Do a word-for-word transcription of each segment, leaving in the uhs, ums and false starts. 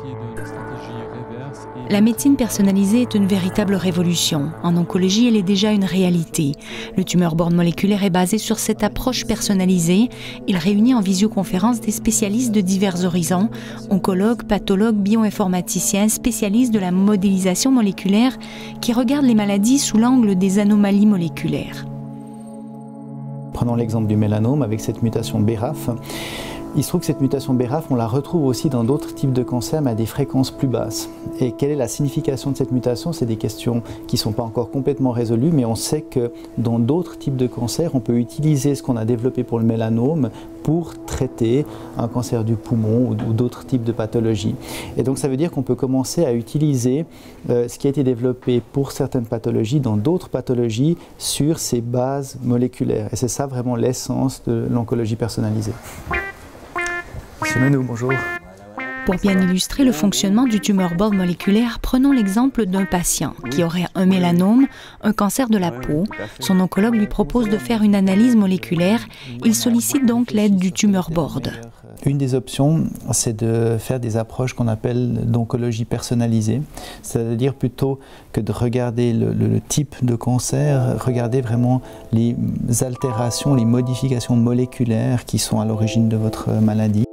La médecine personnalisée est une véritable révolution. En oncologie, elle est déjà une réalité. Le tumeur board moléculaire est basé sur cette approche personnalisée. Il réunit en visioconférence des spécialistes de divers horizons, oncologues, pathologues, bioinformaticiens, spécialistes de la modélisation moléculaire qui regardent les maladies sous l'angle des anomalies moléculaires. Prenons l'exemple du mélanome avec cette mutation B R A F. Il se trouve que cette mutation B R A F, on la retrouve aussi dans d'autres types de cancers, mais à des fréquences plus basses. Et quelle est la signification de cette mutation? C'est des questions qui ne sont pas encore complètement résolues, mais on sait que dans d'autres types de cancers, on peut utiliser ce qu'on a développé pour le mélanome pour traiter un cancer du poumon ou d'autres types de pathologies. Et donc ça veut dire qu'on peut commencer à utiliser euh, ce qui a été développé pour certaines pathologies dans d'autres pathologies sur ces bases moléculaires. Et c'est ça vraiment l'essence de l'oncologie personnalisée. Monsieur Menou, bonjour. Pour bien illustrer le fonctionnement du tumeur board moléculaire, prenons l'exemple d'un patient qui aurait un mélanome, un cancer de la peau. Son oncologue lui propose de faire une analyse moléculaire. Il sollicite donc l'aide du tumeur board. Une des options, c'est de faire des approches qu'on appelle d'oncologie personnalisée. C'est-à-dire plutôt que de regarder le, le, le type de cancer, regarder vraiment les altérations, les modifications moléculaires qui sont à l'origine de votre maladie.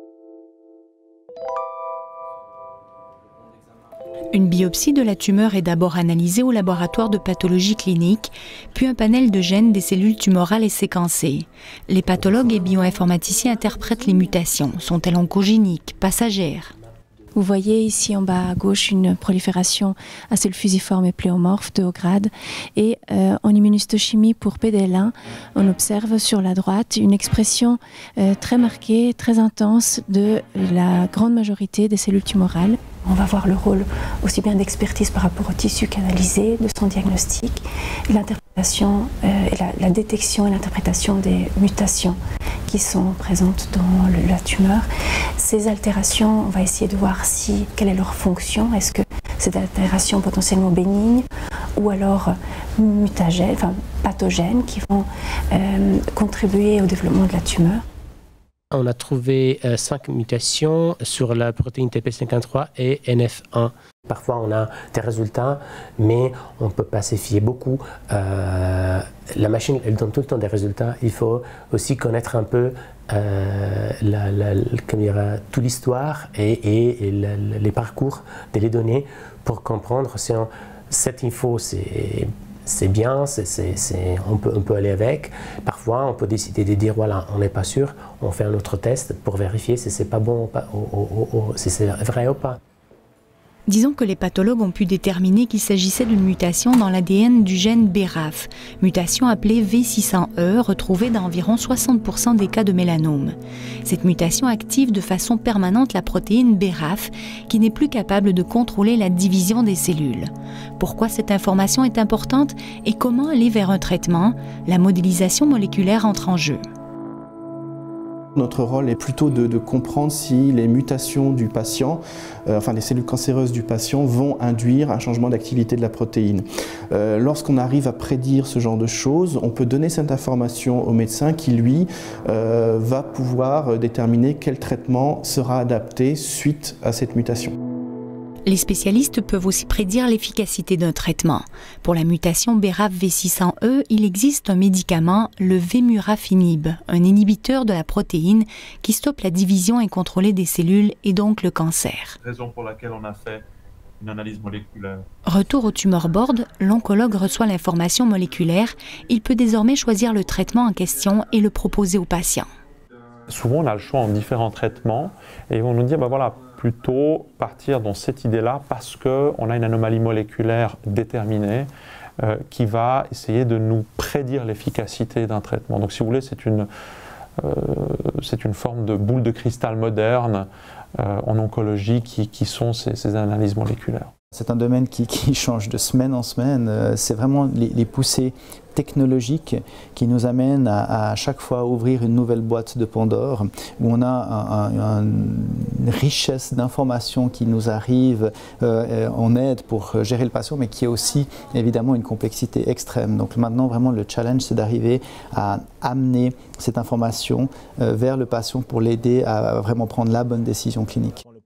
Une biopsie de la tumeur est d'abord analysée au laboratoire de pathologie clinique, puis un panel de gènes des cellules tumorales est séquencé. Les pathologues et bioinformaticiens interprètent les mutations. Sont-elles oncogéniques, passagères? Vous voyez ici en bas à gauche une prolifération à cellules fusiformes et pléomorphes de haut grade. Et euh, en immunohistochimie pour P D L un, on observe sur la droite une expression euh, très marquée, très intense de la grande majorité des cellules tumorales. On va voir le rôle aussi bien d'expertise par rapport au tissu canalisé, de son diagnostic, l'interprétation, euh, la, la détection et l'interprétation des mutations qui sont présentes dans le, la tumeur. Ces altérations, on va essayer de voir si, quelle est leur fonction. Est-ce que c'est des altérations potentiellement bénignes ou alors mutagènes, enfin pathogènes qui vont euh, contribuer au développement de la tumeur. On a trouvé euh, cinq mutations sur la protéine T P cinquante-trois et N F un. Parfois on a des résultats, mais on ne peut pas s'y fier beaucoup. Euh, la machine, elle donne tout le temps des résultats. Il faut aussi connaître un peu euh, la, la, comme dire, toute l'histoire et, et, et la, les parcours de les données pour comprendre si on, cette info c'est c'est bien, c'est, c'est, c'est, on, peut, on peut aller avec. Parfois, on peut décider de dire, voilà, on n'est pas sûr, on fait un autre test pour vérifier si c'est pas bon ou pas, ou, ou, ou, si c'est vrai ou pas. Disons que les pathologues ont pu déterminer qu'il s'agissait d'une mutation dans l'A D N du gène B R A F, mutation appelée V six cents E, retrouvée dans environ soixante pour cent des cas de mélanome. Cette mutation active de façon permanente la protéine B R A F, qui n'est plus capable de contrôler la division des cellules. Pourquoi cette information est importante et comment aller vers un traitement? La modélisation moléculaire entre en jeu. Notre rôle est plutôt de, de comprendre si les mutations du patient, euh, enfin les cellules cancéreuses du patient, vont induire un changement d'activité de la protéine. Euh, Lorsqu'on arrive à prédire ce genre de choses, on peut donner cette information au médecin qui, lui, euh, va pouvoir déterminer quel traitement sera adapté suite à cette mutation. Les spécialistes peuvent aussi prédire l'efficacité d'un traitement. Pour la mutation B R A F V six cents E, il existe un médicament, le Vemurafenib, un inhibiteur de la protéine qui stoppe la division incontrôlée des cellules et donc le cancer. Raison pour laquelle on a fait une analyse moléculaire. Retour au tumeur board, l'oncologue reçoit l'information moléculaire. Il peut désormais choisir le traitement en question et le proposer au patient. Souvent, on a le choix en différents traitements et ils vont nous dire, ben voilà, plutôt partir dans cette idée-là parce qu'on a une anomalie moléculaire déterminée euh, qui va essayer de nous prédire l'efficacité d'un traitement. Donc si vous voulez, c'est une, euh, c'est une forme de boule de cristal moderne euh, en oncologie qui, qui sont ces, ces analyses moléculaires. C'est un domaine qui, qui change de semaine en semaine. C'est vraiment les, les poussées technologiques qui nous amènent à, à chaque fois ouvrir une nouvelle boîte de Pandore où on a un, un, une richesse d'informations qui nous arrive euh, en aide pour gérer le patient, mais qui est aussi évidemment une complexité extrême. Donc maintenant vraiment le challenge c'est d'arriver à amener cette information euh, vers le patient pour l'aider à vraiment prendre la bonne décision clinique.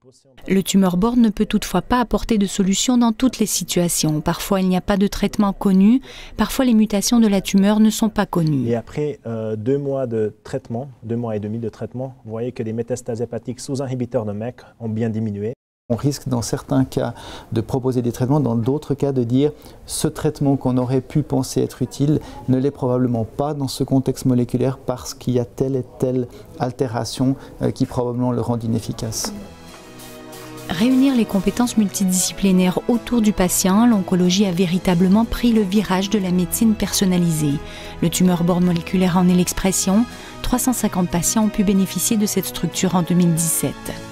Le tumeur board ne peut toutefois pas apporter de solution dans toutes les situations. Parfois, il n'y a pas de traitement connu. Parfois, les mutations de la tumeur ne sont pas connues. Et après euh, deux mois de traitement, deux mois et demi de traitement, vous voyez que les métastases hépatiques sous inhibiteurs de M E C ont bien diminué. On risque dans certains cas de proposer des traitements, dans d'autres cas de dire ce traitement qu'on aurait pu penser être utile ne l'est probablement pas dans ce contexte moléculaire parce qu'il y a telle et telle altération euh, qui probablement le rendent inefficace. Réunir les compétences multidisciplinaires autour du patient, l'oncologie a véritablement pris le virage de la médecine personnalisée. Le tumeur board moléculaire en est l'expression. trois cent cinquante patients ont pu bénéficier de cette structure en deux mille dix-sept.